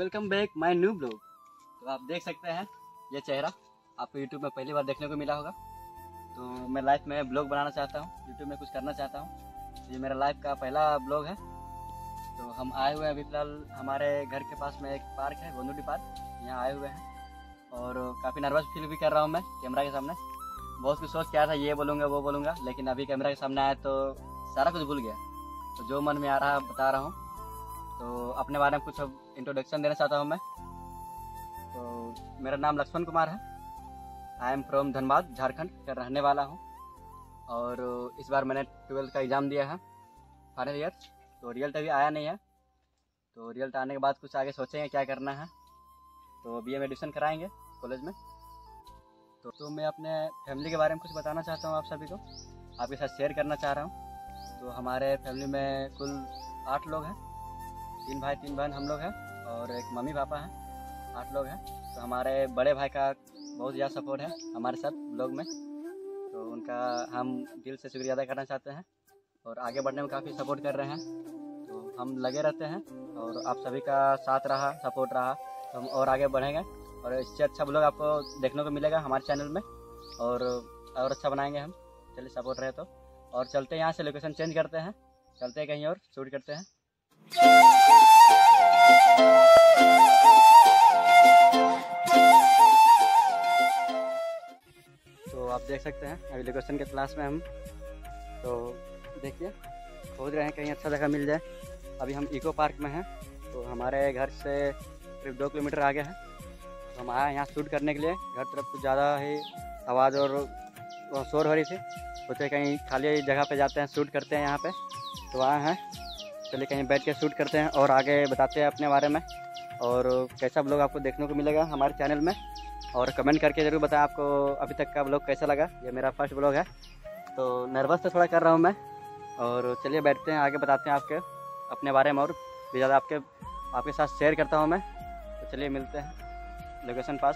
Welcome back my new blog. तो आप देख सकते हैं ये चेहरा आपको यूट्यूब में पहली बार देखने को मिला होगा। तो मैं लाइफ में ब्लॉग बनाना चाहता हूँ, यूट्यूब में कुछ करना चाहता हूँ। ये मेरा लाइफ का पहला ब्लॉग है। तो हम आए हुए हैं अभी फ़िलहाल हमारे घर के पास में एक पार्क है, गोंदुडी पार्क, यहाँ आए हुए हैं और काफ़ी नर्वस फील भी कर रहा हूँ मैं कैमरा के सामने। बहुत कुछ सोच के आया था, ये बोलूँगा वो बोलूँगा, लेकिन अभी कैमरा के सामने आया तो सारा कुछ भूल गया। तो जो मन में आ रहा है बता रहा हूँ। तो अपने बारे में कुछ इंट्रोडक्शन देना चाहता हूँ मैं। तो मेरा नाम लक्ष्मण कुमार है। I am from Dhanbad, Jharkhand का रहने वाला हूँ। और इस बार मैंने 12th का एग्ज़ाम दिया है, फाइनल ईयर। तो रिजल्ट अभी आया नहीं है। तो रिजल्ट आने के बाद कुछ आगे सोचेंगे क्या करना है। तो BA में एडमिशन कराएंगे कॉलेज में। तो मैं अपने फैमिली के बारे में कुछ बताना चाहता हूँ आप सभी को, आपके साथ शेयर करना चाह रहा हूँ। तो हमारे फैमिली में कुल 8 लोग हैं, 3 भाई 3 बहन हम लोग हैं और एक मम्मी पापा हैं, 8 लोग हैं। तो हमारे बड़े भाई का बहुत ज़्यादा सपोर्ट है हमारे साथ ब्लॉग में। तो उनका हम दिल से शुक्रिया अदा करना चाहते हैं और आगे बढ़ने में काफ़ी सपोर्ट कर रहे हैं। तो हम लगे रहते हैं और आप सभी का साथ रहा, सपोर्ट रहा तो हम और आगे बढ़ेंगे और इससे अच्छा ब्लॉग आपको देखने को मिलेगा हमारे चैनल में और अच्छा बनाएंगे हम। चलिए सपोर्ट रहे तो। और चलते हैं यहाँ से, लोकेशन चेंज करते हैं, चलते हैं कहीं और शूट करते हैं। तो आप देख सकते हैं अभी लोकेशन के क्लास में हम। तो देखिए खोज रहे हैं कहीं अच्छा जगह मिल जाए। अभी हम इको पार्क में हैं। तो हमारे घर से करीब 2 किलोमीटर आगे है। तो हम आए यहाँ शूट करने के लिए। घर तरफ कुछ ज़्यादा ही आवाज़ और शोर हो रही थी, सोचे कहीं खाली जगह पे जाते हैं, शूट करते हैं यहाँ पे। तो आए हैं, चलिए कहीं बैठ के शूट करते हैं और आगे बताते हैं अपने बारे में और कैसा ब्लॉग आपको देखने को मिलेगा हमारे चैनल में। और कमेंट करके ज़रूर बताएं आपको अभी तक का ब्लॉग कैसा लगा। ये मेरा फर्स्ट ब्लॉग है तो नर्वस तो थोड़ा कर रहा हूँ मैं। और चलिए बैठते हैं, आगे बताते हैं आपके अपने बारे में और भी ज़्यादा आपके साथ शेयर करता हूँ मैं। तो चलिए मिलते हैं लोकेशन पास।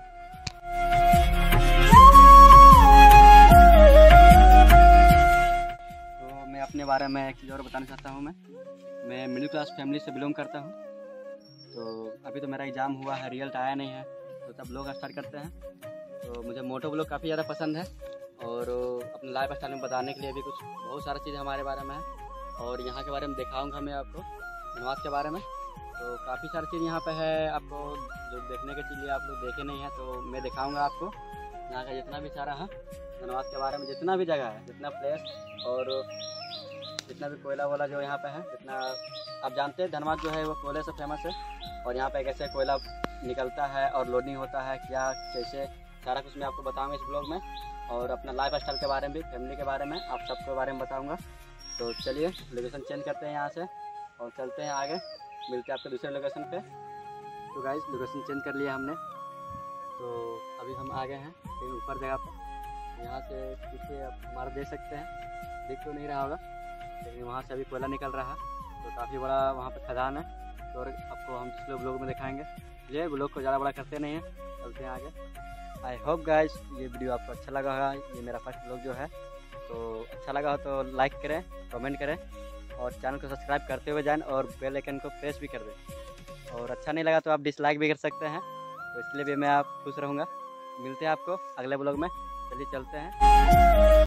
तो मैं अपने बारे में एक चीज़ और बताना चाहता हूँ। मैं मिडिल क्लास फैमिली से बिलोंग करता हूँ। तो अभी तो मेरा एग्ज़ाम हुआ है, रिजल्ट आया नहीं है, तो तब ब्लॉग स्टार्ट करते हैं। तो मुझे मोटो ब्लॉग काफ़ी ज़्यादा पसंद है और अपने लाइफ स्टाइल में बताने के लिए भी कुछ बहुत सारी चीज़ें हमारे बारे में है। और यहाँ के बारे में दिखाऊंगा मैं आपको, धनबाद के बारे में। तो काफ़ी सारी चीज़ यहाँ पे है आपको जो देखने के लिए आप लोग देखे नहीं हैं, तो मैं दिखाऊंगा आपको यहाँ का जितना भी सारा है धनबाद के बारे में, जितना भी जगह है, जितना प्लेस और जितना भी कोयला वोला जो यहाँ पे है, जितना आप जानते हैं धनबाद जो है वो कोयले से फेमस है। और यहाँ पे कैसे कोयला निकलता है और लोडिंग होता है, क्या कैसे, सारा कुछ मैं आपको बताऊंगा इस ब्लॉग में। और अपना लाइफ स्टाइल के बारे में भी, फैमिली के बारे में, आप सबके बारे में बताऊंगा। तो चलिए लोकेशन चेंज करते हैं यहाँ से और चलते हैं आगे, मिलते हैं आपके दूसरे लोकेशन पे। तो गाइस लोकेशन चेंज कर लिया हमने। तो अभी हम आ गए हैं कहीं ऊपर जगह पर। यहाँ से पीछे आप हमारा देख सकते हैं, दिख तो नहीं रहा होगा लेकिन वहाँ से अभी कोयला निकल रहा है। तो काफ़ी बड़ा वहाँ पे खदान है। तो आपको हम दूसरे ब्लॉग में दिखाएंगे। ये ब्लॉग को ज़्यादा बड़ा करते नहीं हैं, चलते हैं आगे। आई होप गाइस ये वीडियो आपको अच्छा लगा होगा। ये मेरा फर्स्ट ब्लॉग जो है, तो अच्छा लगा हो तो लाइक करें, कमेंट करें और चैनल को सब्सक्राइब करते हुए जाएं और बेल आइकन को प्रेस भी कर दें। और अच्छा नहीं लगा तो आप डिसलाइक भी कर सकते हैं, तो इसलिए भी मैं आप खुश रहूँगा। मिलते हैं आपको अगले ब्लॉग में। चलिए चलते हैं।